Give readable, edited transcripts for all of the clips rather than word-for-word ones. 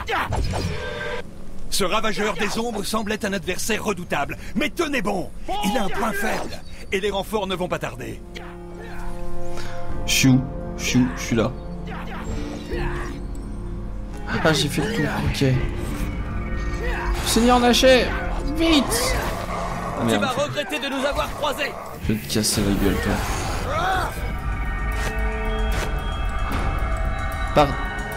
Ce ravageur des ombres semble être un adversaire redoutable. Mais tenez bon, il a un point faible. Et les renforts ne vont pas tarder. Je suis là. Ah, j'ai fait le tour, ok. Seigneur Nacher, vite! Ah, tu vas regretter de nous avoir croisés. Je vais te casser la gueule, toi. Pardon.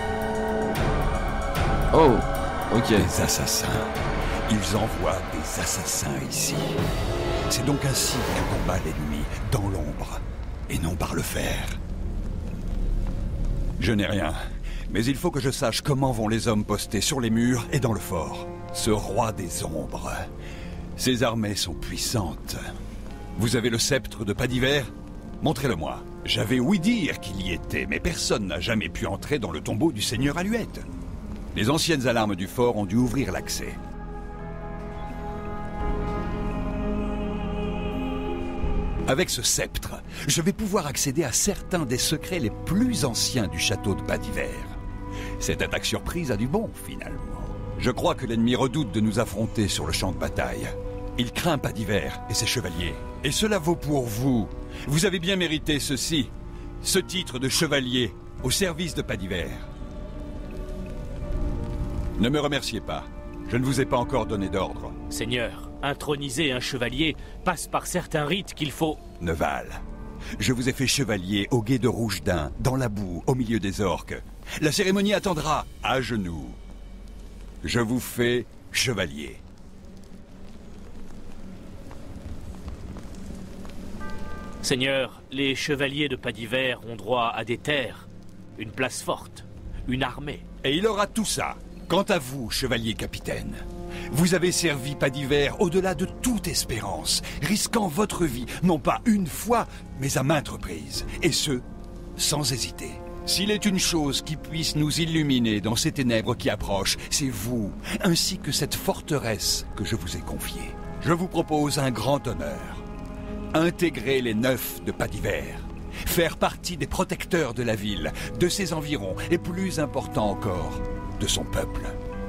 Oh, ok. Des assassins. Ils envoient des assassins ici. C'est donc ainsi qu'on combat l'ennemi, dans l'ombre, et non par le fer. Je n'ai rien, mais il faut que je sache comment vont les hommes postés sur les murs et dans le fort. Ce roi des ombres. Ses armées sont puissantes. Vous avez le sceptre de pas d'hiver? Montrez-le-moi. J'avais ouï dire qu'il y était, mais personne n'a jamais pu entrer dans le tombeau du seigneur Aluette. Les anciennes alarmes du fort ont dû ouvrir l'accès. Avec ce sceptre, je vais pouvoir accéder à certains des secrets les plus anciens du château de Pas d'Hiver. Cette attaque surprise a du bon, finalement. Je crois que l'ennemi redoute de nous affronter sur le champ de bataille. Il craint Pas d'Hiver et ses chevaliers. Et cela vaut pour vous. Vous avez bien mérité ceci. Ce titre de chevalier au service de Pas d'Hiver. Ne me remerciez pas. Je ne vous ai pas encore donné d'ordre. Seigneur, introniser un chevalier passe par certains rites qu'il faut... Neval, je vous ai fait chevalier au guet de Rouge-Dain, dans la boue, au milieu des orques. La cérémonie attendra, à genoux. Je vous fais chevalier. Seigneur, les chevaliers de Pas d'Hiver ont droit à des terres, une place forte, une armée. Et il aura tout ça. Quant à vous, chevalier capitaine, vous avez servi Pas d'Hiver au-delà de toute espérance, risquant votre vie, non pas une fois, mais à maintes reprises, et ce, sans hésiter. S'il est une chose qui puisse nous illuminer dans ces ténèbres qui approchent, c'est vous, ainsi que cette forteresse que je vous ai confiée. Je vous propose un grand honneur. Intégrer les neufs de Pas d'Hiver. Faire partie des protecteurs de la ville, de ses environs, et plus important encore, de son peuple.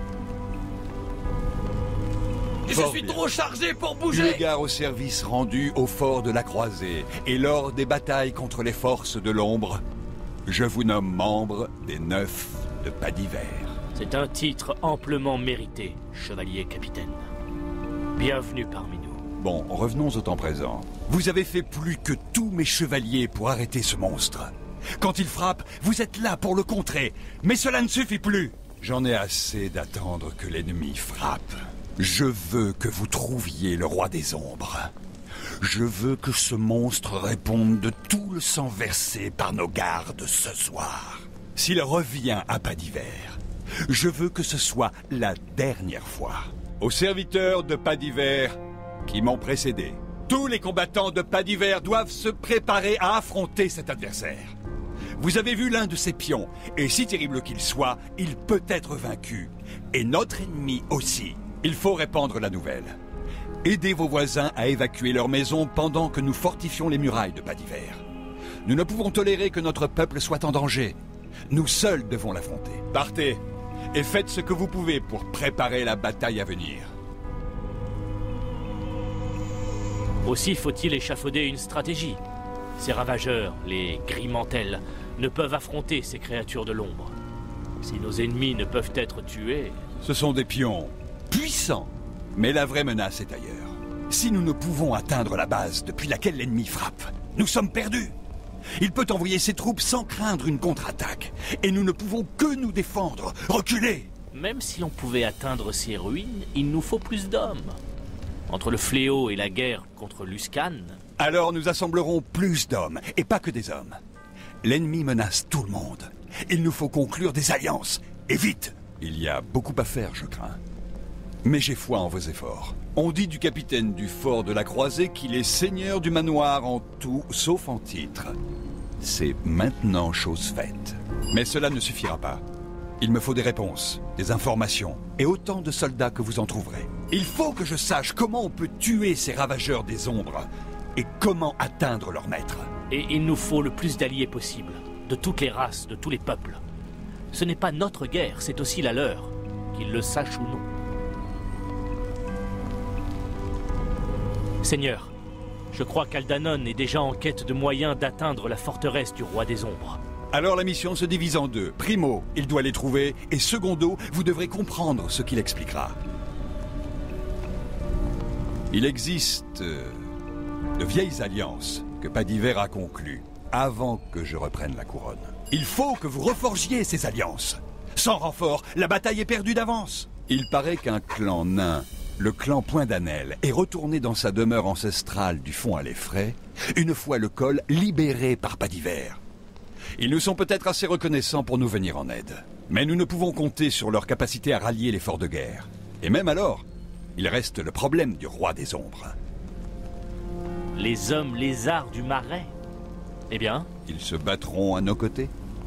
Je suis trop chargé pour bouger. Eu égard au service rendu au fort de la Croisée et lors des batailles contre les forces de l'ombre, je vous nomme membre des neufs de Pas d'Hiver. C'est un titre amplement mérité, chevalier capitaine. Bienvenue parmi nous. Bon, revenons au temps présent. Vous avez fait plus que tous mes chevaliers pour arrêter ce monstre. Quand il frappe, vous êtes là pour le contrer. Mais cela ne suffit plus. J'en ai assez d'attendre que l'ennemi frappe. Je veux que vous trouviez le roi des ombres. Je veux que ce monstre réponde de tout le sang versé par nos gardes ce soir. S'il revient à Pas d'Hiver, je veux que ce soit la dernière fois. Aux serviteurs de Pas d'Hiver qui m'ont précédé, tous les combattants de Pas d'Hiver doivent se préparer à affronter cet adversaire. Vous avez vu l'un de ses pions, et si terrible qu'il soit, il peut être vaincu. Et notre ennemi aussi. Il faut répandre la nouvelle. Aidez vos voisins à évacuer leur maison pendant que nous fortifions les murailles de Pas d'Hiver. Nous ne pouvons tolérer que notre peuple soit en danger. Nous seuls devons l'affronter. Partez, et faites ce que vous pouvez pour préparer la bataille à venir. Aussi faut-il échafauder une stratégie. Ces ravageurs, les Grimantels, ne peuvent affronter ces créatures de l'ombre. Si nos ennemis ne peuvent être tués... Ce sont des pions puissants, mais la vraie menace est ailleurs. Si nous ne pouvons atteindre la base depuis laquelle l'ennemi frappe, nous sommes perdus. Il peut envoyer ses troupes sans craindre une contre-attaque, et nous ne pouvons que nous défendre. Reculez! Même si l'on pouvait atteindre ces ruines, il nous faut plus d'hommes. Entre le fléau et la guerre contre Luskan... Alors nous assemblerons plus d'hommes, et pas que des hommes. L'ennemi menace tout le monde. Il nous faut conclure des alliances, et vite! Il y a beaucoup à faire, je crains. Mais j'ai foi en vos efforts. On dit du capitaine du fort de la Croisée qu'il est seigneur du manoir en tout, sauf en titre. C'est maintenant chose faite. Mais cela ne suffira pas. Il me faut des réponses, des informations, et autant de soldats que vous en trouverez. Il faut que je sache comment on peut tuer ces ravageurs des ombres, et comment atteindre leur maître. Et il nous faut le plus d'alliés possible, de toutes les races, de tous les peuples. Ce n'est pas notre guerre, c'est aussi la leur. qu'ils le sachent ou non. Seigneur, je crois qu'Aldanon est déjà en quête de moyens d'atteindre la forteresse du roi des ombres. Alors la mission se divise en deux. Primo, il doit les trouver, et secondo, vous devrez comprendre ce qu'il expliquera. Il existe de vieilles alliances que Padiver a conclues avant que je reprenne la couronne. Il faut que vous reforgiez ces alliances. Sans renfort, la bataille est perdue d'avance. Il paraît qu'un clan nain, le clan Point d'Anel, est retourné dans sa demeure ancestrale du fond à l'effray, une fois le col libéré par Padiver. Ils nous sont peut-être assez reconnaissants pour nous venir en aide. Mais nous ne pouvons compter sur leur capacité à rallier l'effort de guerre. Et même alors, il reste le problème du roi des ombres. Les hommes lézards du marais? Eh bien? Ils se battront à nos côtés.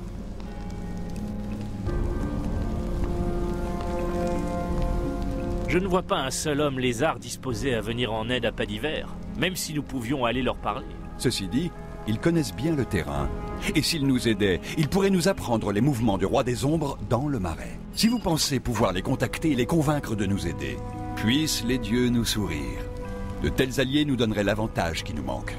Je ne vois pas un seul homme lézard disposé à venir en aide à Padiver, même si nous pouvions aller leur parler. Ceci dit, ils connaissent bien le terrain. Et s'ils nous aidaient, ils pourraient nous apprendre les mouvements du roi des ombres dans le marais. Si vous pensez pouvoir les contacter et les convaincre de nous aider, puissent les dieux nous sourire. De tels alliés nous donneraient l'avantage qui nous manque.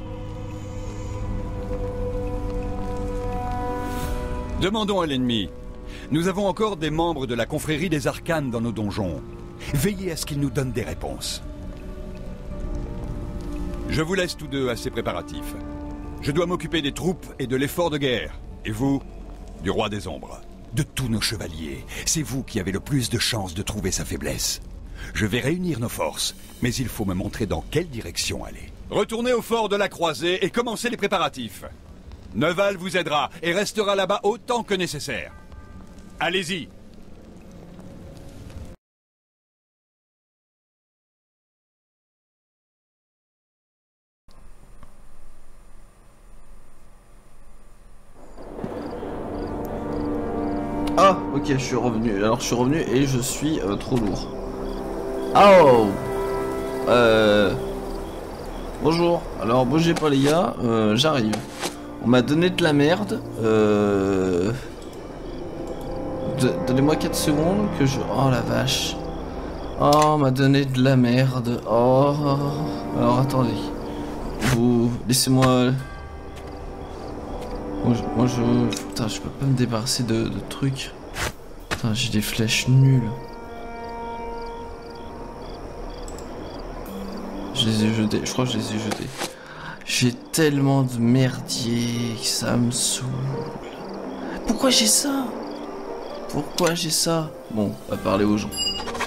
Demandons à l'ennemi. Nous avons encore des membres de la confrérie des arcanes dans nos donjons. Veillez à ce qu'ils nous donnent des réponses. Je vous laisse tous deux à ces préparatifs. Je dois m'occuper des troupes et de l'effort de guerre. Et vous, du roi des ombres. De tous nos chevaliers, c'est vous qui avez le plus de chances de trouver sa faiblesse. Je vais réunir nos forces, mais il faut me montrer dans quelle direction aller. Retournez au fort de la Croisée et commencez les préparatifs. Neval vous aidera et restera là-bas autant que nécessaire. Allez-y. Ah, ok, je suis revenu. Alors, je suis revenu et je suis trop lourd. Oh. Bonjour. Alors, bougez pas les gars, j'arrive. On m'a donné de la merde. Donnez-moi 4 secondes que je... Oh la vache. Oh, on m'a donné de la merde. Oh. Alors, attendez. Vous... Laissez-moi... Moi je... Putain, je peux pas me débarrasser de trucs. Putain, j'ai des flèches nulles. Je les ai jetées, je crois que je les ai jetées. J'ai tellement de merdier que ça me saoule. Pourquoi j'ai ça? Pourquoi j'ai ça? Bon, on va parler aux gens.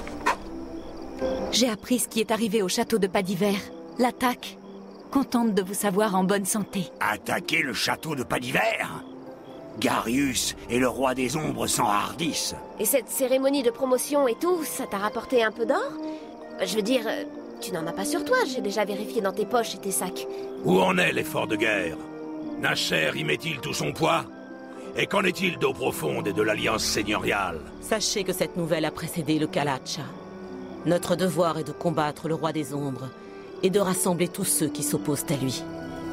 J'ai appris ce qui est arrivé au château de Padiver. L'attaque. Contente de vous savoir en bonne santé. Attaquer le château de Padiver? Garius et le roi des ombres s'enhardissent. Et cette cérémonie de promotion et tout, ça t'a rapporté un peu d'or? Je veux dire, tu n'en as pas sur toi, j'ai déjà vérifié dans tes poches et tes sacs. Où en est l'effort de guerre? Nasher y met-il tout son poids? Et qu'en est-il d'eau profonde et de l'alliance seigneuriale? Sachez que cette nouvelle a précédé le Kalacha. Notre devoir est de combattre le roi des ombres et de rassembler tous ceux qui s'opposent à lui.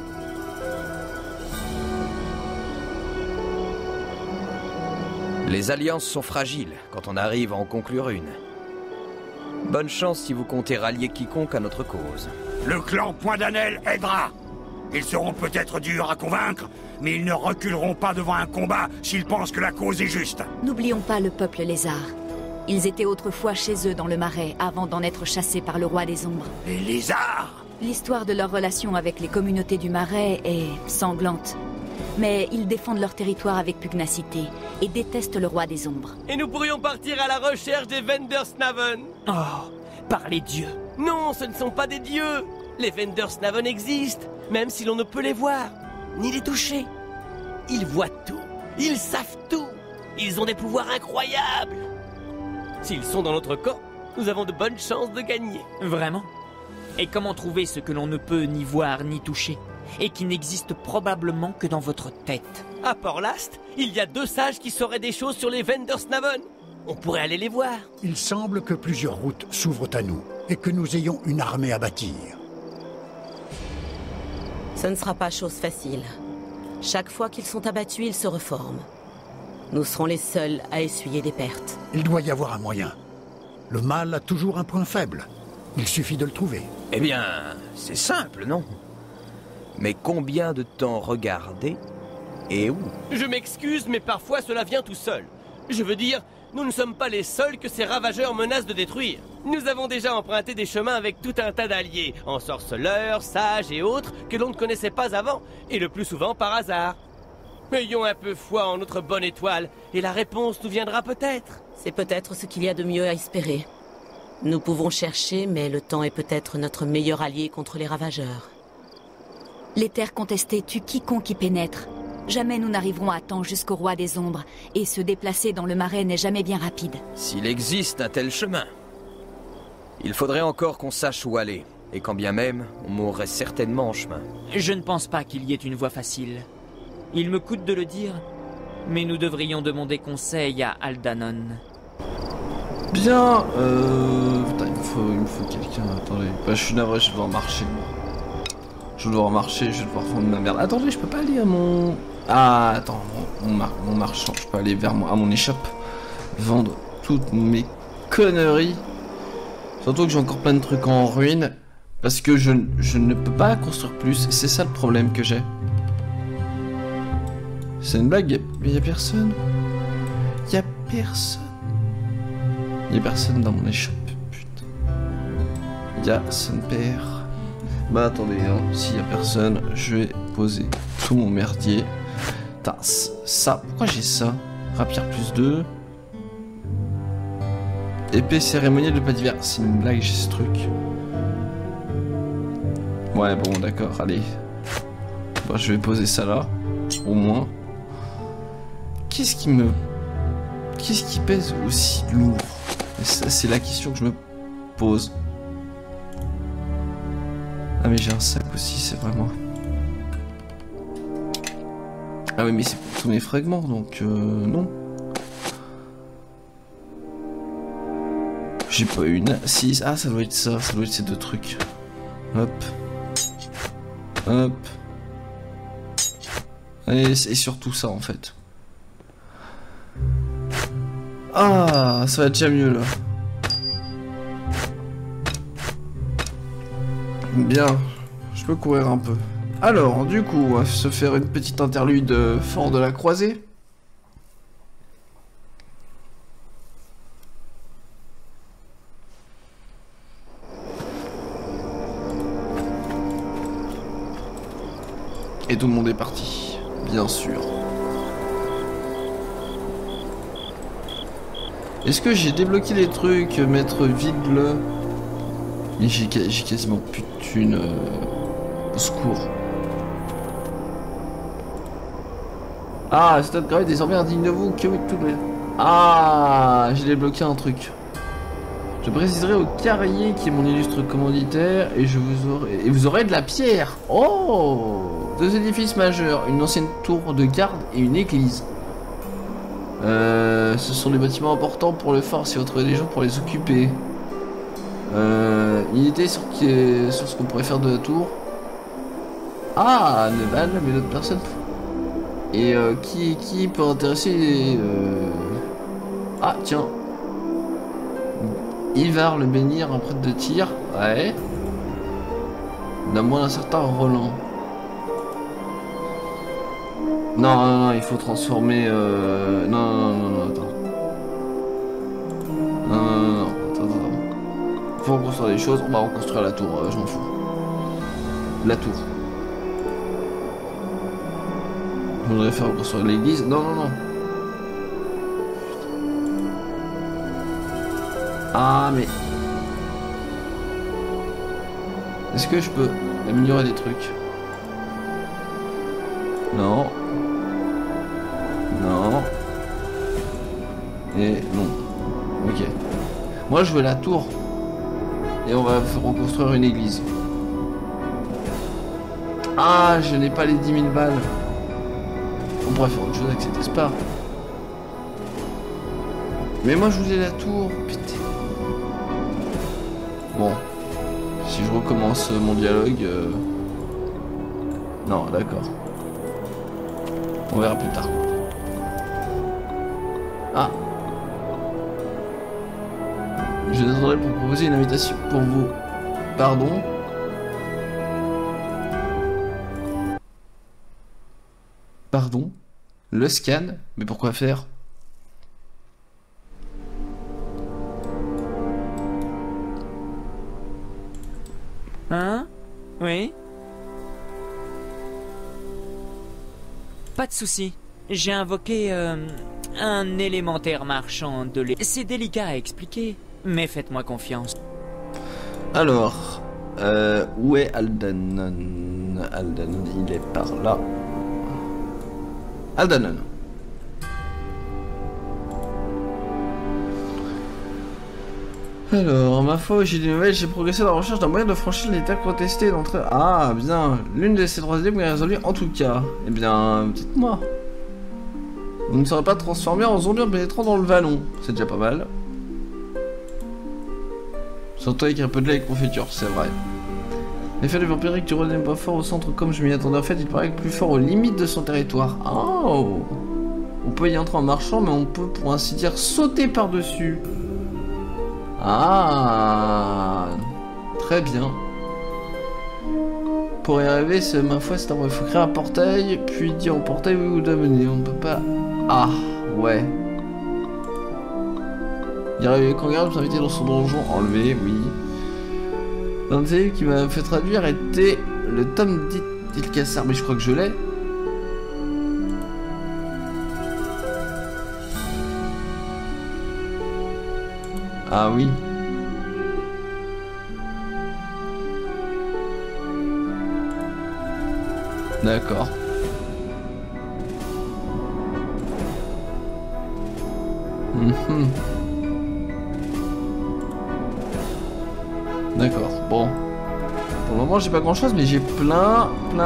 Les alliances sont fragiles quand on arrive à en conclure une. Bonne chance si vous comptez rallier quiconque à notre cause. Le clan Point d'Anel aidera. Ils seront peut-être durs à convaincre, mais ils ne reculeront pas devant un combat s'ils pensent que la cause est juste. N'oublions pas le peuple lézard. Ils étaient autrefois chez eux dans le marais avant d'en être chassés par le roi des ombres. Les lézards? L'histoire de leur relation avec les communautés du marais est sanglante. Mais ils défendent leur territoire avec pugnacité et détestent le roi des ombres. Et nous pourrions partir à la recherche des Vendersnaven. Oh, par les dieux. Non, ce ne sont pas des dieux. Les Vendersnaven existent, même si l'on ne peut les voir, ni les toucher. Ils voient tout, ils savent tout. Ils ont des pouvoirs incroyables. S'ils sont dans notre camp, nous avons de bonnes chances de gagner. Vraiment? Et comment trouver ce que l'on ne peut ni voir ni toucher, et qui n'existe probablement que dans votre tête? À Port-Last, il y a 2 sages qui sauraient des choses sur les Vendersnaven. On pourrait aller les voir. Il semble que plusieurs routes s'ouvrent à nous, et que nous ayons une armée à bâtir. Ce ne sera pas chose facile. Chaque fois qu'ils sont abattus, ils se reforment. Nous serons les seuls à essuyer des pertes. Il doit y avoir un moyen. Le mal a toujours un point faible. Il suffit de le trouver. Eh bien, c'est simple, non? Mais combien de temps regarder et où? Je m'excuse, mais parfois cela vient tout seul. Je veux dire, nous ne sommes pas les seuls que ces ravageurs menacent de détruire. Nous avons déjà emprunté des chemins avec tout un tas d'alliés, ensorceleurs, sages et autres, que l'on ne connaissait pas avant, et le plus souvent par hasard. Ayons un peu foi en notre bonne étoile, et la réponse nous viendra peut-être. C'est peut-être ce qu'il y a de mieux à espérer. Nous pouvons chercher, mais le temps est peut-être notre meilleur allié contre les ravageurs. Les terres contestées tuent quiconque y pénètre. Jamais nous n'arriverons à temps jusqu'au roi des ombres, et se déplacer dans le marais n'est jamais bien rapide. S'il existe un tel chemin, il faudrait encore qu'on sache où aller, et quand bien même, on mourrait certainement en chemin. Je ne pense pas qu'il y ait une voie facile. Il me coûte de le dire, mais nous devrions demander conseil à Aldanon. Bien, putain, il me faut quelqu'un, attendez. Bah, je suis navré, je vais devoir marcher. Je vais devoir marcher, je vais devoir vendre ma merde. Attendez, je peux pas aller à mon... Ah, attends, mon marchand, je peux aller vers à mon échoppe. Vendre toutes mes conneries. Surtout que j'ai encore plein de trucs en ruine. Parce que je ne peux pas construire plus, c'est ça le problème que j'ai. C'est une blague, il y a personne. Il y a personne. Il y a personne dans mon échoppe, putain. Il y a son père. Bah attendez, hein, s'il y a personne, je vais poser tout mon merdier. Putain, ça, pourquoi j'ai ça? Rapière plus 2. Épée cérémonielle de pas d'hiver. C'est une blague, j'ai ce truc. Ouais, bon, d'accord, allez. Bon, je vais poser ça là, au moins. Qu'est-ce qui pèse aussi lourd? C'est la question que je me pose. Ah mais j'ai un sac aussi, c'est vraiment... Ah oui mais c'est pour tous mes fragments, donc non. J'ai pas une... 6, ah ça doit être ça doit être ces deux trucs. Hop. Hop. Et surtout ça en fait. Ah, ça va déjà mieux là. Bien, je peux courir un peu. Alors, du coup, on va se faire une petite interlude fort de la croisée. Et tout le monde est parti, bien sûr. Est-ce que j'ai débloqué les trucs, mettre vide-le? Mais j'ai quasiment plus de thunes. Au secours. Ah, stade gravé désormais indigne de vous. Que oui, tout le... Ah, j'ai débloqué un truc. Je préciserai au carrier qui est mon illustre commanditaire et vous aurez de la pierre. Oh, deux édifices majeurs, une ancienne tour de garde et une église. Ce sont des bâtiments importants pour le fort si vous trouvez des gens pour les occuper. Une idée sur ce qu'on pourrait faire de la tour. Ah, Neval, mais d'autres personnes. Et qui peut intéresser Ah, tiens. Ivar le bénir, un prêtre de tir. Ouais. D'un moins d'un certain Roland. Non, il faut transformer... Non, attends. Non, attends. Faut reconstruire des choses, on va reconstruire la tour, je m'en fous. La tour. Je voudrais faire reconstruire l'église. Non. Ah, mais... Est-ce que je peux améliorer des trucs? Non. Et non. Ok. Moi je veux la tour. Et on va reconstruire une église. Ah, je n'ai pas les 10 000 balles. On pourrait faire autre chose avec cet espace. Mais moi je voulais la tour. Putain. Bon. Si je recommence mon dialogue... Non, d'accord. On verra plus tard. Ah. Je descendrai pour proposer une invitation pour vous. Pardon. Pardon. Le scan? Mais pourquoi faire? Hein? Oui? Pas de souci. J'ai invoqué un élémentaire marchand de lait. C'est délicat à expliquer, mais faites-moi confiance. Alors, où est Aldanon? Aldanon, il est par là. Aldanon. Alors, ma foi, j'ai des nouvelles, j'ai progressé dans la recherche d'un moyen de franchir les terres contestées d'entre eux. Ah, bien. L'une de ces 3 énigmes est résolue en tout cas. Eh bien, dites-moi. Vous ne serez pas transformé en zombie en pénétrant dans le vallon. C'est déjà pas mal. Surtout avec un peu de lait et de confiture, c'est vrai. L'effet du vampirique du roi n'est pas fort au centre comme je m'y attendais. En fait, il paraît plus fort aux limites de son territoire. Oh! On peut y entrer en marchant, mais on peut, pour ainsi dire, sauter par-dessus. Ah, très bien. Pour y arriver, c'est ma foi, c'est un... Il faut créer un portail, puis dire au portail oui ou d'amener. On ne peut pas... Ah, ouais. Y arriver quand Garde s'inviter dans son donjon, enlevé, oui. L'un de ces livres qui m'a fait traduire était le tome d'Ilcassar, mais je crois que je l'ai. Ah oui. D'accord. D'accord, bon. Pour le moment, j'ai pas grand chose, mais j'ai plein.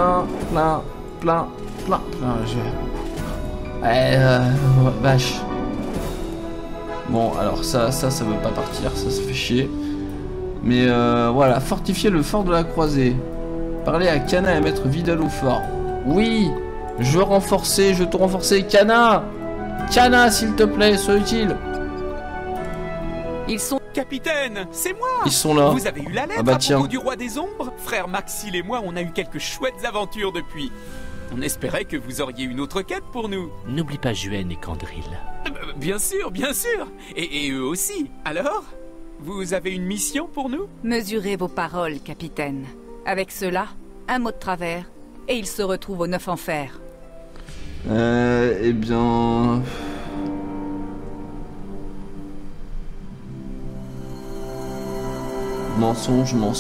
Vache. Bon, alors ça veut pas partir, ça fait chier. Mais voilà, fortifier le fort de la croisée. Parler à Kana et mettre Vidal au fort. Oui, je veux renforcer, je veux te renforcer. Kana, s'il te plaît, sois utile. Ils sont... Capitaine, c'est moi. Ils sont là. Vous avez eu la lettre à propos du roi des ombres? Frère Maxil et moi, on a eu quelques chouettes aventures depuis. On espérait que vous auriez une autre quête pour nous. N'oublie pas Juen et Candril. Bien sûr, bien sûr. Et eux aussi. Alors, vous avez une mission pour nous? Mesurez vos paroles, capitaine. Avec cela, un mot de travers, et il se retrouve aux 9 enfers. Eh bien... Mensonge, non.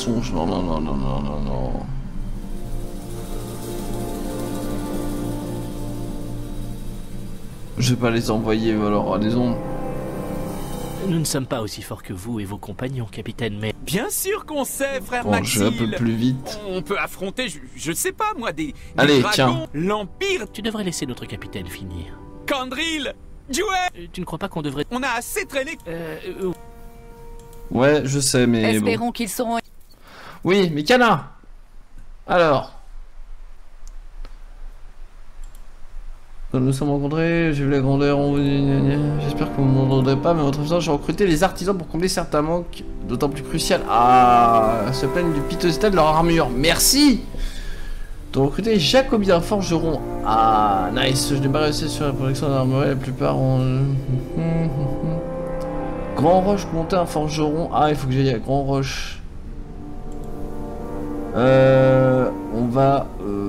Je vais pas les envoyer alors à des ombres. Nous ne sommes pas aussi forts que vous et vos compagnons, capitaine, mais... Bien sûr qu'on sait, frère Bon, Maxil. je vais un peu plus vite. On peut affronter, je sais pas moi, des Allez, dragons, tiens. l'Empire. Tu devrais laisser notre capitaine finir. Candril, Juen. Tu ne crois pas qu'on devrait... On a assez traîné. Ouais, je sais, mais Espérons bon. qu'ils seront... Oui, mais Kana. Alors. Quand nous sommes rencontrés, j'ai vu la grandeur, j'espère que vous ne m'entendrez pas, mais votre besoin, j'ai recruté les artisans pour combler certains manques, d'autant plus crucial. Ah, se plaignent du piteux état de leur armure. Merci. De recruter Jacobien, forgeron. Ah, nice. Je n'ai pas réussi sur la production de l'armure, la plupart ont... Grand Roche, monter un forgeron. Ah, il faut que j'aille à Grand Roche. On va.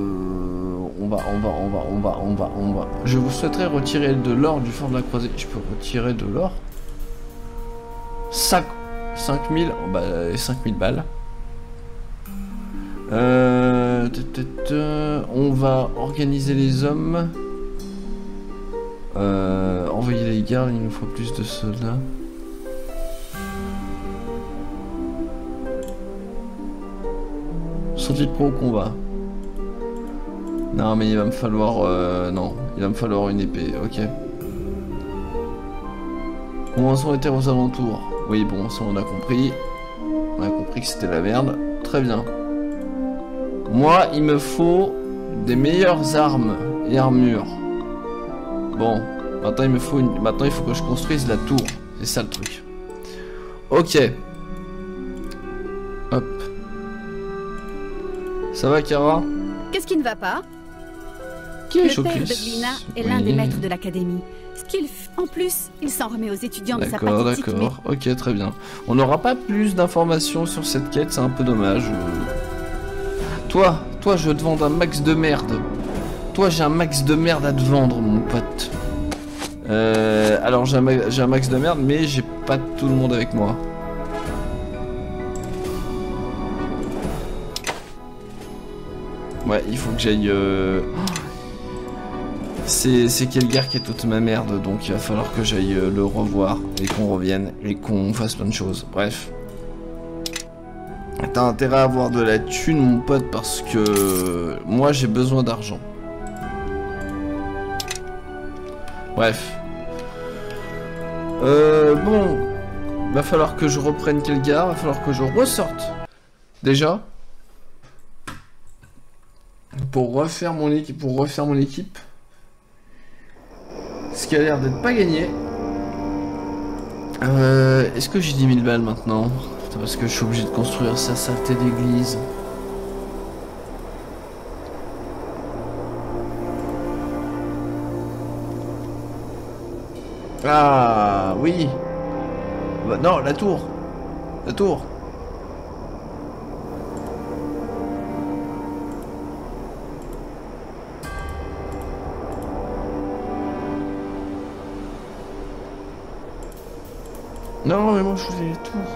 Je vous souhaiterais retirer de l'or du fort de la croisée. Je peux retirer de l'or 5000. Oh bah, 5000 balles. On va organiser les hommes. Envoyer les gardes, il nous faut plus de soldats. Sont-ils prêts au combat? Non mais il va me falloir... non, il va me falloir une épée, ok. Comment sont les terres aux alentours? Oui bon, ça on a compris. On a compris que c'était la merde. Très bien. Moi, il me faut des meilleures armes et armures. Bon, Maintenant, Maintenant, il faut que je construise la tour. C'est ça le truc. Ok. Hop. Ça va, Kara? Qu'est-ce qui ne va pas? Qui est Le père de Glina est l'un des maîtres de l'académie. En plus, il s'en remet aux étudiants de sa pathétique... D'accord, ok, très bien. On n'aura pas plus d'informations sur cette quête, c'est un peu dommage. Toi, je vais te vendre un max de merde. Toi, j'ai un max de merde à te vendre, mon pote. Alors, j'ai un max de merde, mais j'ai pas tout le monde avec moi. Ouais, il faut que j'aille... C'est Kelgar qui est toute ma merde, donc il va falloir que j'aille le revoir et qu'on revienne et qu'on fasse plein de choses. Bref. T'as intérêt à avoir de la thune, mon pote, parce que moi j'ai besoin d'argent. Bref. Bon. Va falloir que je reprenne Kelgar, va falloir que je ressorte. Déjà. Pour refaire mon équipe. Ce qui a l'air d'être pas gagné. Est-ce que j'ai 10 000 balles maintenant? Parce que je suis obligé de construire sa saleté d'église. Ah oui. Bah, non, la tour. La tour. Non, mais moi je voulais les tours.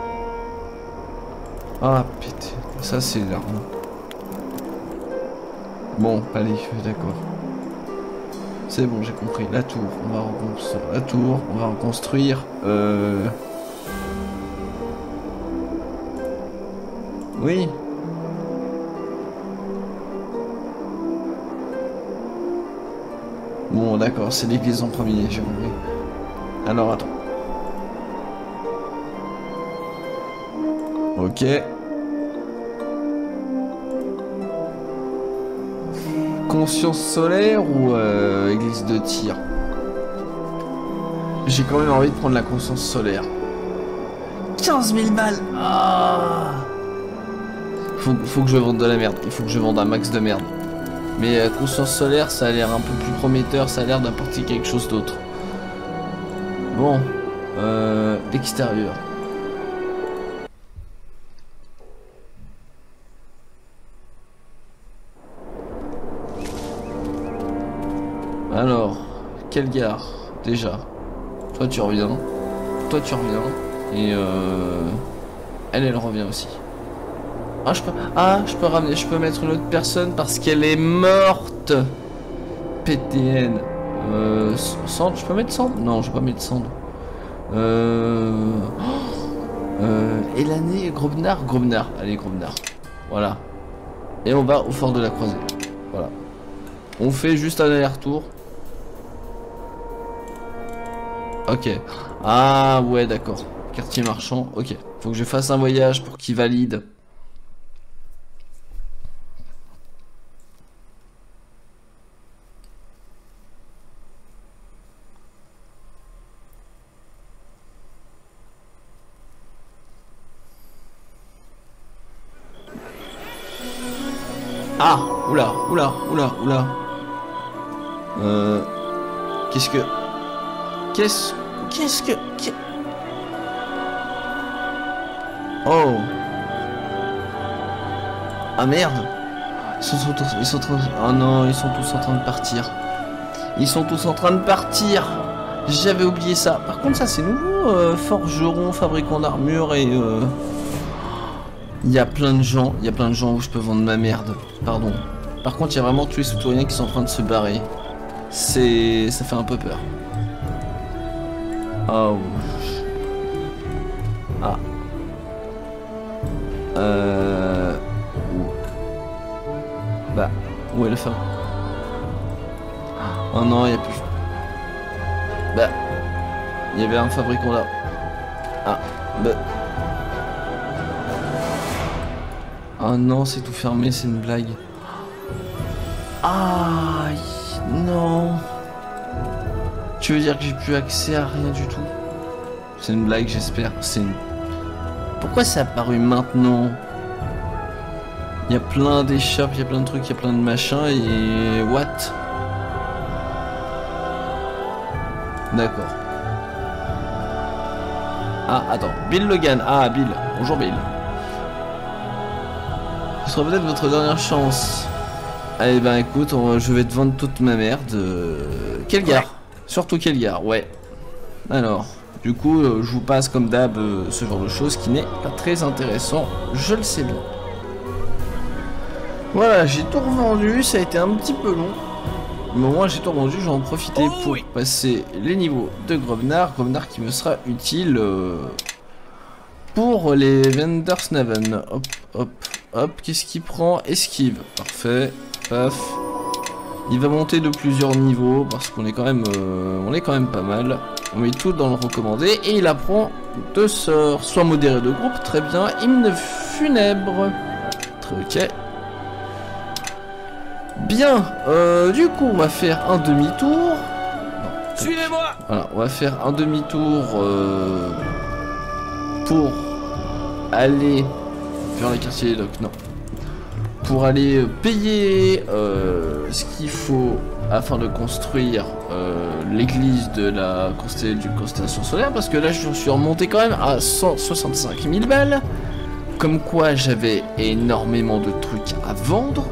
Ah, putain. Ça, c'est l'arme. Bon, allez, d'accord. C'est bon, j'ai compris. La tour. On va reconstruire la tour. On va reconstruire. Oui. Bon, d'accord, c'est l'église en premier, j'ai compris. Alors, attends. Ok. Conscience solaire ou église de tir? J'ai quand même envie de prendre la conscience solaire. 15 000 balles. Ah. Faut que je vende de la merde. Il faut que je vende un max de merde. Mais conscience solaire, ça a l'air un peu plus prometteur. Ça a l'air d'apporter quelque chose d'autre. Bon. L'extérieur. Alors, Kelgar, déjà. Toi tu reviens. Toi tu reviens. Et elle revient aussi. Je peux ramener, je peux mettre une autre personne parce qu'elle est morte. PTN. Sand, je peux mettre Sand? Non, je peux pas mettre Sand. Elané, Grobnar. Allez, Grobnar. Voilà. Et on va au fort de la Croisée. Voilà. On fait juste un aller-retour. Ok. Ah ouais, d'accord. Quartier marchand. Ok. Faut que je fasse un voyage pour qu'il valide. Ah, oula. Qu'est-ce que... Oh. Ah merde. Ils sont oh non, ils sont tous en train de partir. J'avais oublié ça. Par contre, ça c'est nouveau. Forgeron, fabricant d'armure et... Il y a plein de gens où je peux vendre ma merde. Pardon. Par contre, il y a vraiment tous les soutouriens qui sont en train de se barrer. Ça fait un peu peur. Oh. Ah. Bah, où est le femme? Oh non, il n'y a plus. Bah, il y avait un fabricant là. Ah, bah. Oh non, c'est tout fermé, c'est une blague. Aïe, non. Tu veux dire que j'ai plus accès à rien du tout? C'est une blague, j'espère. C'est une... Pourquoi c'est apparu maintenant? Il y a plein d'échoppes, il y a plein de trucs, il y a plein de machins et... What? D'accord. Ah, attends. Bill Logan. Ah, Bill. Bonjour, Bill. Ce sera peut-être votre dernière chance. Allez, ben écoute, je vais te vendre toute ma merde. Quelle gare? Surtout quelle gare, ouais. Alors, du coup, je vous passe comme d'hab ce genre de choses qui n'est pas très intéressant. Je le sais bien. Voilà, j'ai tout revendu, ça a été un petit peu long. Mais au moins j'ai tout revendu, j'en ai profité pour passer les niveaux de Grobnar. Grobnar qui me sera utile pour les Vendersnaven. Hop, hop, hop, qu'est-ce qu'il prend? Esquive, parfait, paf. Il va monter de plusieurs niveaux parce qu'on est quand même pas mal. On met tout dans le recommandé et il apprend 2 sorts. Soit modéré de groupe, très bien. Hymne funèbre, très ok. Bien, du coup on va faire un demi-tour. Suivez-moi. Voilà, on va faire un demi-tour pour aller vers les quartiers donc non. Pour aller payer ce qu'il faut afin de construire l'église de la constellation solaire, parce que là je suis remonté quand même à 165 000 balles. Comme quoi j'avais énormément de trucs à vendre.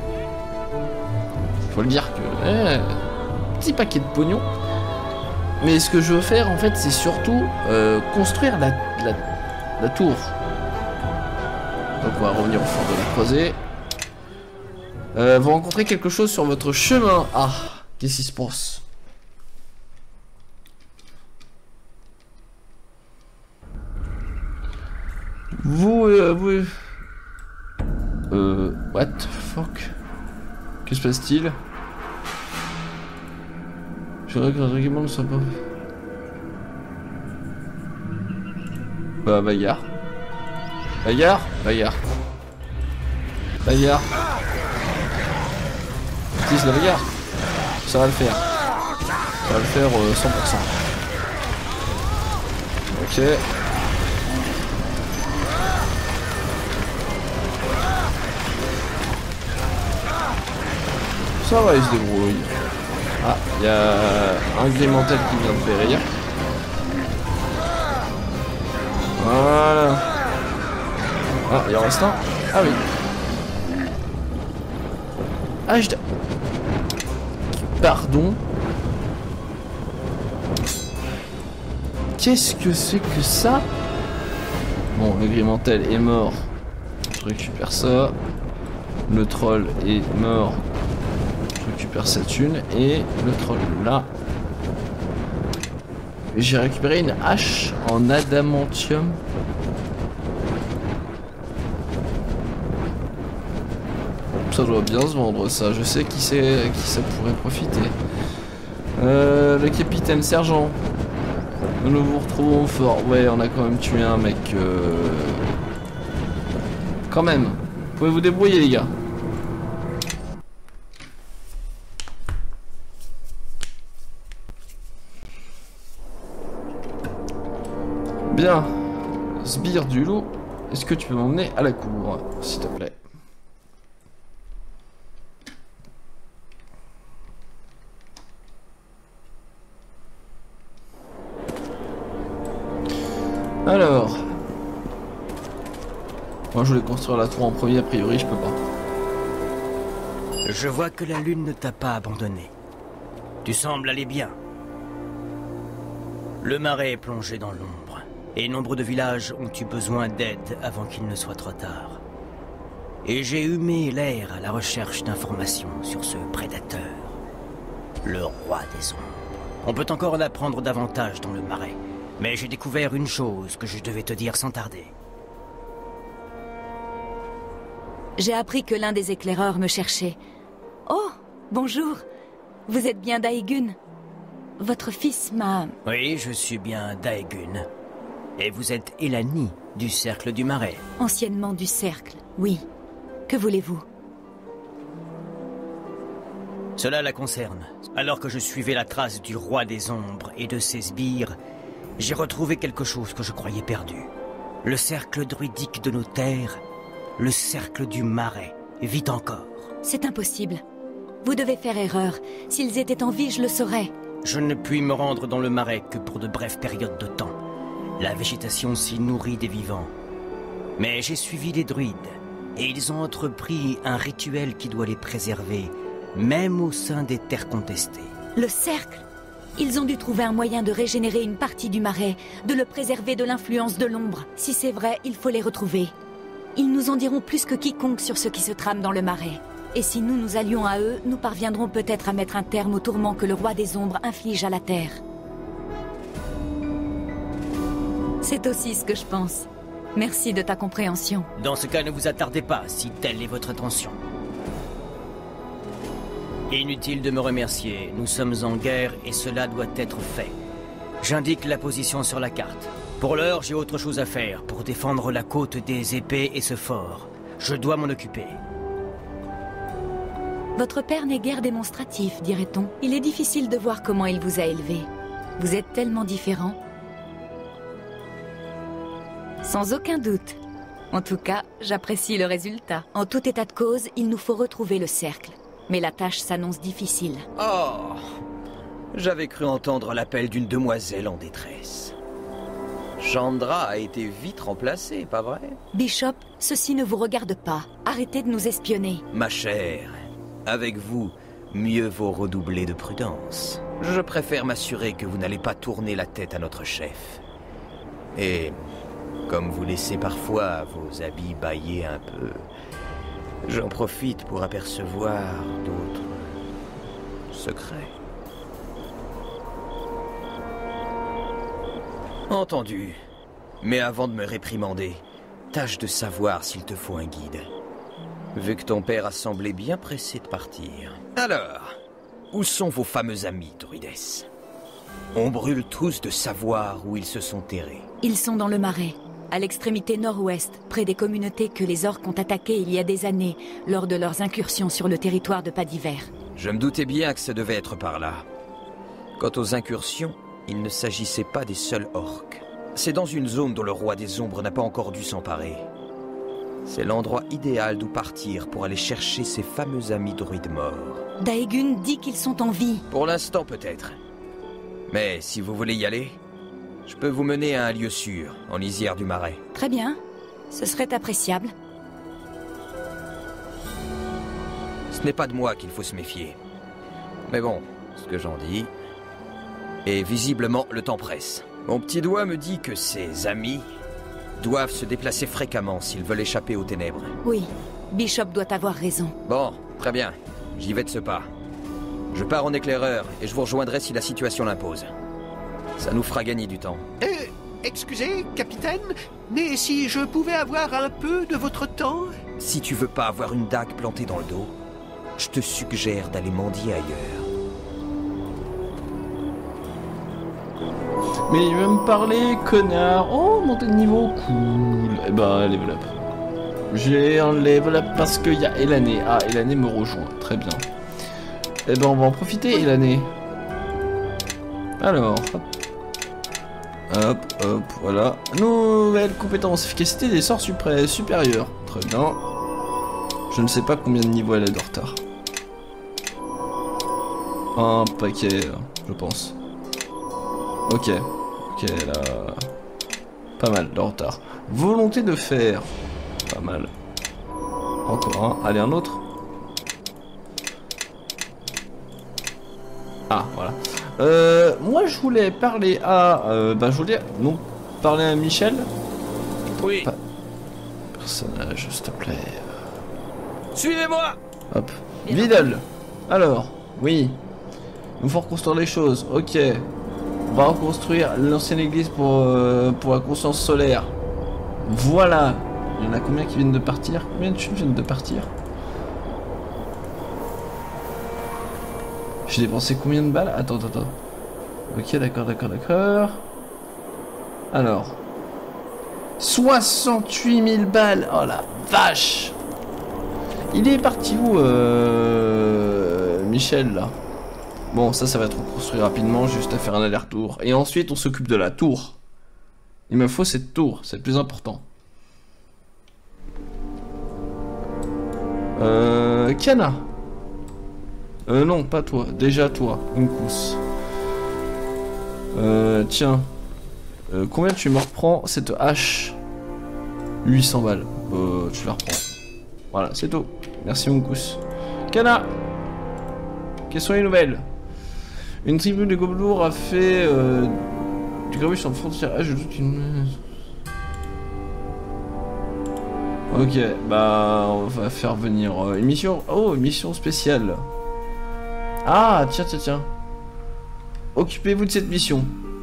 Faut le dire que petit paquet de pognon. Mais ce que je veux faire en fait c'est surtout construire la tour. Donc on va revenir au fort de la croisée. Vous rencontrez quelque chose sur votre chemin. Ah, qu'est-ce qui se passe? What the fuck? Que se passe-t-il? Je dirais que le règlement ne soit pas... Bah, bagarre. Bagarre. Bagarre. Bagarre. Utilise la bagarre. Ça va le faire. Ça va le faire 100%. Ok. Ça va, il se débrouille. Ah, il y a un grémentel qui vient de périr. Voilà. Ah, il en reste un. Ah oui. Ah, je... Pardon. Qu'est-ce que c'est que ça? Bon, le grémentel est mort. Je récupère ça. Le troll est mort. Je récupère sa thune. Et le troll là. J'ai récupéré une hache en adamantium. Ça doit bien se vendre ça. Je sais qui c'est, qui ça pourrait profiter. Le capitaine sergent. Nous vous retrouvons au fort. Ouais, on a quand même tué un mec. Quand même. Vous pouvez vous débrouiller les gars. Bien. Sbire du loup, est-ce que tu peux m'emmener à la cour, s'il te plaît? Alors. Moi je voulais construire la tour en premier, a priori je peux pas. Je vois que la lune ne t'a pas abandonné. Tu sembles aller bien. Le marais est plongé dans l'ombre, et nombre de villages ont eu besoin d'aide avant qu'il ne soit trop tard. Et j'ai humé l'air à la recherche d'informations sur ce prédateur, le roi des ombres. On peut encore en apprendre davantage dans le marais, mais j'ai découvert une chose que je devais te dire sans tarder. J'ai appris que l'un des éclaireurs me cherchait. Oh, bonjour. Vous êtes bien Daegun? Votre fils m'a... Oui, je suis bien Daegun. Et vous êtes Elani, du Cercle du Marais. Anciennement du Cercle, oui. Que voulez-vous? Cela la concerne. Alors que je suivais la trace du roi des ombres et de ses sbires, j'ai retrouvé quelque chose que je croyais perdu. Le cercle druidique de nos terres, le cercle du marais, vit encore. C'est impossible. Vous devez faire erreur. S'ils étaient en vie, je le saurais. Je ne puis me rendre dans le marais que pour de brèves périodes de temps. La végétation s'y nourrit des vivants. Mais j'ai suivi les druides, et ils ont entrepris un rituel qui doit les préserver, même au sein des terres contestées. Le cercle. Ils ont dû trouver un moyen de régénérer une partie du marais, de le préserver de l'influence de l'ombre. Si c'est vrai, il faut les retrouver. Ils nous en diront plus que quiconque sur ce qui se trame dans le marais. Et si nous nous allions à eux, nous parviendrons peut-être à mettre un terme aux tourments que le roi des ombres inflige à la terre. C'est aussi ce que je pense. Merci de ta compréhension. Dans ce cas, ne vous attardez pas, si telle est votre intention. Inutile de me remercier, nous sommes en guerre et cela doit être fait. J'indique la position sur la carte. Pour l'heure, j'ai autre chose à faire pour défendre la côte des épées et ce fort. Je dois m'en occuper. Votre père n'est guère démonstratif, dirait-on. Il est difficile de voir comment il vous a élevé. Vous êtes tellement différents. Sans aucun doute. En tout cas, j'apprécie le résultat. En tout état de cause, il nous faut retrouver le cercle. Mais la tâche s'annonce difficile. Oh! J'avais cru entendre l'appel d'une demoiselle en détresse. Chandra a été vite remplacée, pas vrai? Bishop, ceci ne vous regarde pas. Arrêtez de nous espionner. Ma chère, avec vous, mieux vaut redoubler de prudence. Je préfère m'assurer que vous n'allez pas tourner la tête à notre chef. Et comme vous laissez parfois vos habits bâiller un peu, j'en profite pour apercevoir d'autres secrets. Entendu. Mais avant de me réprimander, tâche de savoir s'il te faut un guide. Vu que ton père a semblé bien pressé de partir. Alors, où sont vos fameux amis, Druides? On brûle tous de savoir où ils se sont terrés. Ils sont dans le marais, à l'extrémité nord-ouest, près des communautés que les orques ont attaquées il y a des années, lors de leurs incursions sur le territoire de Pas d'Hiver. Je me doutais bien que ça devait être par là. Quant aux incursions, il ne s'agissait pas des seuls orques. C'est dans une zone dont le roi des ombres n'a pas encore dû s'emparer. C'est l'endroit idéal d'où partir pour aller chercher ses fameux amis druides morts. Daegun dit qu'ils sont en vie. Pour l'instant peut-être. Mais si vous voulez y aller, je peux vous mener à un lieu sûr, en lisière du marais. Très bien. Ce serait appréciable. Ce n'est pas de moi qu'il faut se méfier. Mais bon, ce que j'en dis... Et visiblement, le temps presse. Mon petit doigt me dit que ses amis doivent se déplacer fréquemment s'ils veulent échapper aux ténèbres. Oui, Bishop doit avoir raison. Bon, très bien. J'y vais de ce pas. Je pars en éclaireur et je vous rejoindrai si la situation l'impose. Ça nous fera gagner du temps. Excusez, capitaine, mais si je pouvais avoir un peu de votre temps? Si tu veux pas avoir une dague plantée dans le dos, je te suggère d'aller mendier ailleurs. Mais il va me parler, connard. Oh, montée de niveau, cool. Eh ben, level up. J'ai un level up parce qu'il y a Elané. Ah, Elané me rejoint, très bien. Eh ben, on va en profiter, Elané. Alors, hop, hop, voilà. Nouvelle compétence, efficacité des sorts supérieurs. Très bien. Je ne sais pas combien de niveaux elle est de retard. Un paquet, je pense. Ok, là... Pas mal de retard. Volonté de faire. Pas mal. Encore un. Allez, un autre. Ah, voilà. Moi, je voulais parler à... je voulais... Non, parler à Michel. Oui. Personnage, s'il te plaît. Suivez-moi. Hop. Vidal. Alors, oui. Il faut reconstruire les choses. Ok. On va reconstruire l'ancienne église pour la conscience solaire. Voilà. Il y en a combien qui viennent de partir? Combien de chutes viennent de partir? J'ai dépensé combien de balles? Attends. Ok, d'accord. Alors. 68 000 balles. Oh la vache. Il est parti où Michel là. Bon, ça va être reconstruit rapidement, juste à faire un aller-retour. Et ensuite, on s'occupe de la tour. Il me faut cette tour, c'est le plus important. Kana. Non, pas toi. Déjà toi, Uncus. Tiens. Combien tu me reprends cette hache? 800 balles. Tu la reprends. Voilà, c'est tout. Merci, Uncus. Kana. Quelles sont les nouvelles? Une tribu de gobelours a fait du grabuge sur la frontière. Ah, je doute une... Ok, bah on va faire venir une mission. Oh, une mission spéciale. Ah, tiens. Occupez-vous de cette mission.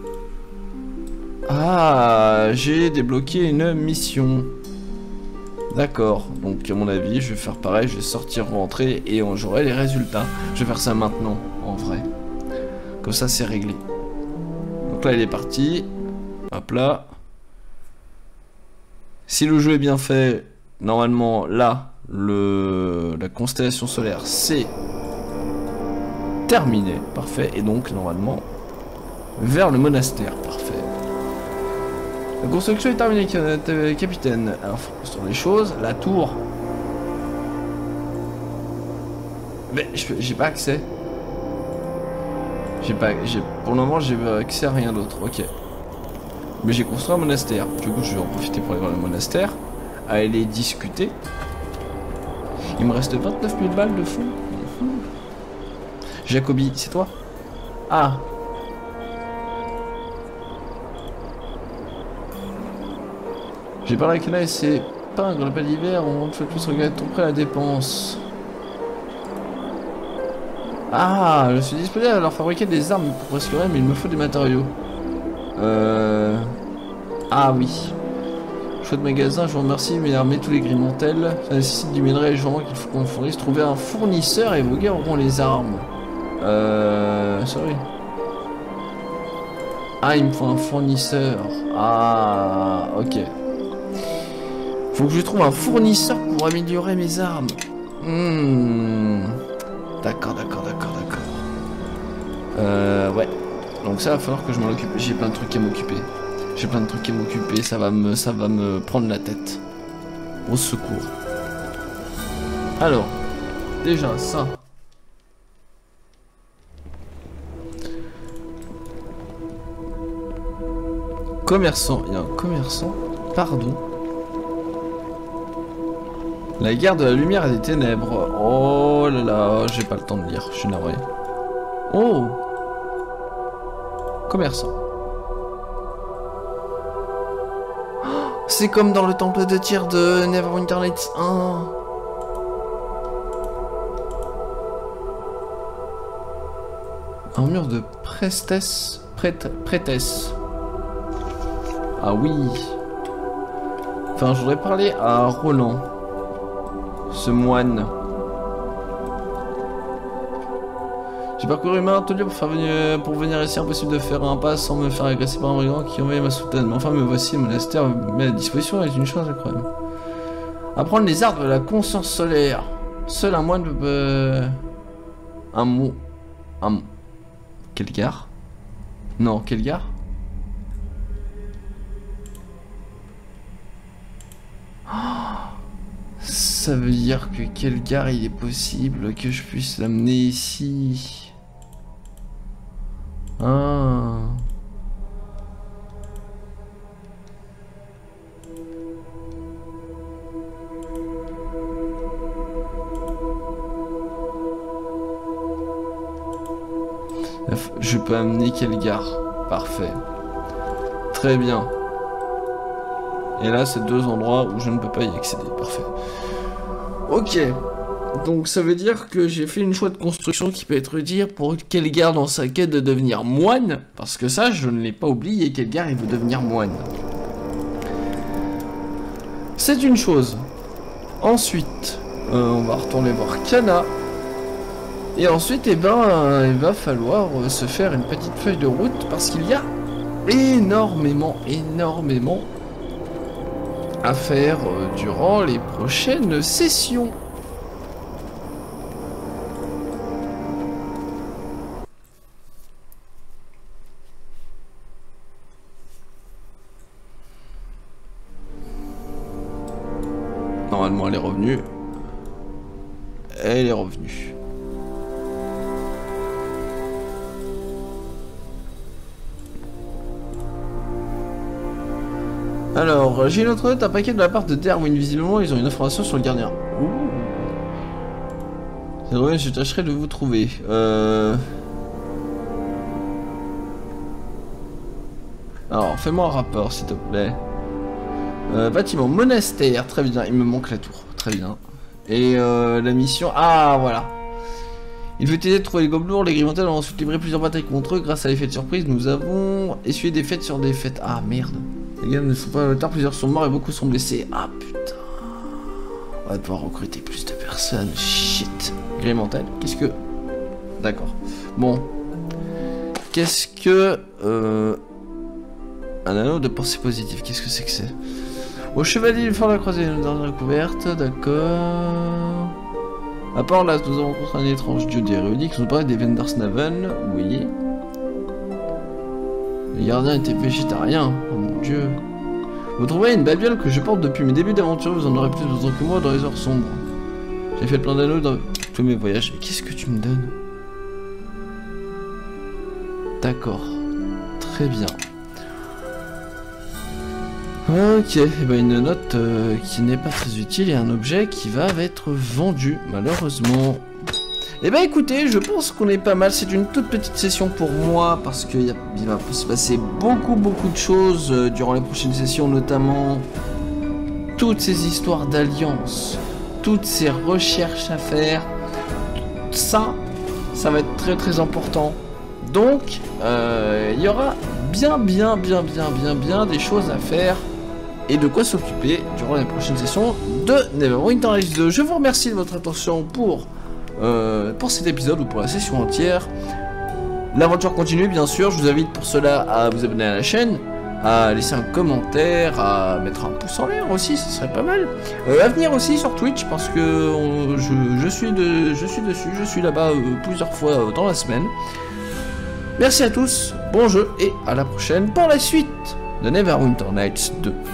Ah, j'ai débloqué une mission. D'accord, donc à mon avis, je vais faire pareil, je vais sortir, rentrer et j'aurai les résultats. Je vais faire ça maintenant, en vrai. Comme ça, c'est réglé. Donc là, il est parti. Hop là. Si le jeu est bien fait, normalement, là, la constellation solaire, c'est terminé. Parfait. Et donc, normalement, vers le monastère. Parfait. La construction est terminée, capitaine. Alors, faut construire les choses. La tour. Mais j'ai pas accès. Pour le moment, j'ai accès à rien d'autre. Ok. Mais j'ai construit un monastère. Du coup, je vais en profiter pour aller voir le monastère. Aller discuter. Il me reste 29 000 balles de fonds. Jacobi, c'est toi? Ah. J'ai parlé avec là et c'est pas un repas d'hiver. On te fait tous regarder ton prêt à la dépense. Ah, je suis disponible à leur fabriquer des armes pour assurer, mais il me faut des matériaux. Ah oui. Chouette magasin, je vous remercie, mais armez tous les grimentels. Ça nécessite du minerai et je vois qu'il faut qu'on fournisse. Trouver un fournisseur et vos gars auront les armes. Sorry. Ah, il me faut un fournisseur. Ah, ok. Faut que je trouve un fournisseur pour améliorer mes armes. D'accord. Ouais. Donc ça va falloir que je m'en occupe. J'ai plein de trucs à m'occuper. Ça va me prendre la tête. Au secours. Alors, déjà ça. Commerçant. Il y a un commerçant. Pardon. La guerre de la lumière et des ténèbres. Oh là là, j'ai pas le temps de lire, je suis navré. Oh! Commerçant. Oh, c'est comme dans le temple de tir de Neverwinter Nights 1. Armure de prêtresse. Ah oui. Enfin, je voudrais parler à Roland. Ce moine. J'ai parcouru maintes lieux pour venir ici. Impossible de faire un pas sans me faire agresser par un brigand qui envoyait ma soutane. Mais enfin, me voici, le monastère me met à disposition est une chose incroyable. Apprendre les arts de la conscience solaire. Seul un moine peut... Kelgar? Non, Kelgar? Ça veut dire que Kelgar, il est possible que je puisse l'amener ici. Ah. Je peux amener Kelgar. Parfait. Très bien. Et là, c'est deux endroits où je ne peux pas y accéder. Parfait. Ok. Donc, ça veut dire que j'ai fait une choix de construction qui peut être dire pour Kelgar dans sa quête de devenir moine. Parce que ça, je ne l'ai pas oublié. Kelgar, il veut devenir moine. C'est une chose. Ensuite, on va retourner voir Kana. Et ensuite, eh ben, il va falloir se faire une petite feuille de route parce qu'il y a énormément à faire durant les prochaines sessions. normalement elle est revenue. Elle est revenue. Alors, j'ai une autre note, un paquet de la part de Derwin. Visiblement, ils ont une information sur le gardien. Ouh. C'est drôle, je tâcherai de vous trouver. Alors, fais-moi un rapport, s'il te plaît. Bâtiment, monastère, très bien, il me manque la tour, très bien. Et la mission, ah voilà. Il faut essayer de trouver les gobelins, les grimentels ont ensuite livré plusieurs batailles contre eux. Grâce à l'effet de surprise, nous avons essuyé des fêtes sur des fêtes. Ah merde. Les gars ne sont pas à tard, plusieurs sont morts et beaucoup sont blessés. Ah putain. On va devoir recruter plus de personnes. Shit. Grimentel, qu'est-ce que... D'accord. Bon. Qu'est-ce que... Un anneau de pensée positive, qu'est-ce que c'est? Au chevalier du fort de la croisée, dans la couverte, d'accord. À part là, nous avons rencontré un étrange dieu des Réuniques, nous parlait des Vendersnaven, oui. Les gardiens étaient végétariens, oh mon dieu. Vous trouvez une babiole que je porte depuis mes débuts d'aventure, vous en aurez plus besoin que moi dans les heures sombres. J'ai fait plein d'anneaux dans tous mes voyages. Qu'est-ce que tu me donnes? D'accord. Très bien. Ok, et ben une note qui n'est pas très utile et un objet qui va être vendu, malheureusement. Et ben écoutez, je pense qu'on est pas mal. C'est une toute petite session pour moi parce qu'il va se passer beaucoup de choses durant les prochaines sessions, notamment toutes ces histoires d'alliance, toutes ces recherches à faire. Ça va être très important. Donc, il y aura bien des choses à faire et de quoi s'occuper durant les prochaines sessions de Neverwinter Nights 2. Je vous remercie de votre attention pour cet épisode ou pour la session entière. L'aventure continue bien sûr, je vous invite pour cela à vous abonner à la chaîne, à laisser un commentaire, à mettre un pouce en l'air aussi, ce serait pas mal. À venir aussi sur Twitch parce que je suis dessus, je suis là-bas plusieurs fois dans la semaine. Merci à tous, bon jeu et à la prochaine pour la suite de Neverwinter Nights 2.